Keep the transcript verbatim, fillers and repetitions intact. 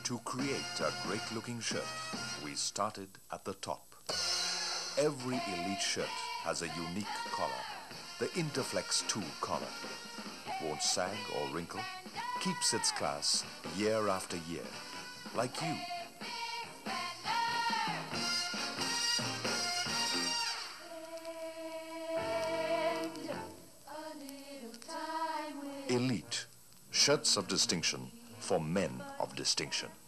To create a great-looking shirt, we started at the top. Every elite shirt has a unique collar, the Interflex two collar. Won't sag or wrinkle, keeps its class year after year, like you. Elite, shirts of distinction for men of distinction.